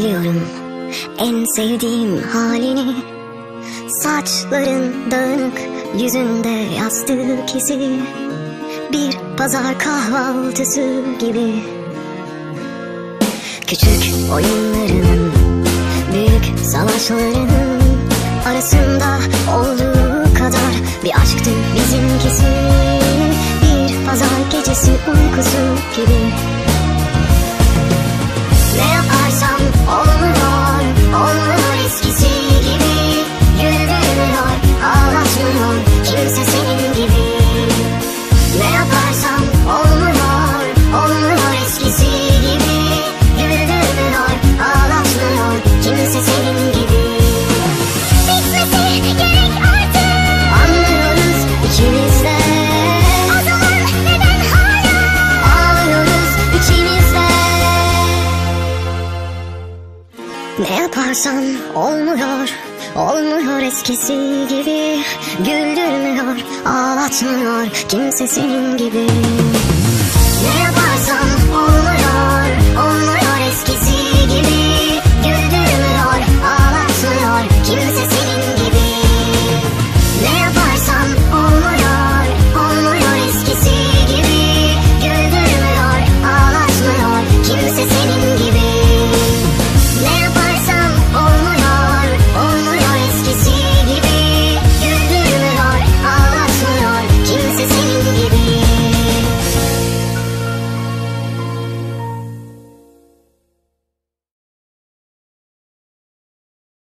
bekliyorum en sevdiğim halini. Saçların dağınık, yüzünde yastık izi, bir pazar kahvaltısı gibi. Küçük oyunlarının, büyük savaşlarının arasında olduğu kadar bir aşktı bizimkisi. Bir pazar gecesi uykusu gibi. Ne yaparsam olmuyor, olmuyor eskisi gibi. Güldürmüyor, ağlatmıyor kimse senin gibi. Ne yaparsam olmuyor, olmuyor eskisi gibi. Güldürmüyor, ağlatmıyor kimse senin gibi. Bitmesi gerek artık. Anlıyoruz ikimiz de. O zaman neden hala ağlıyoruz içimizde? Ne yaparsan olmuyor, olmuyor eskisi gibi. Güldürmüyor, ağlatmıyor kimse senin gibi. Ne yaparsan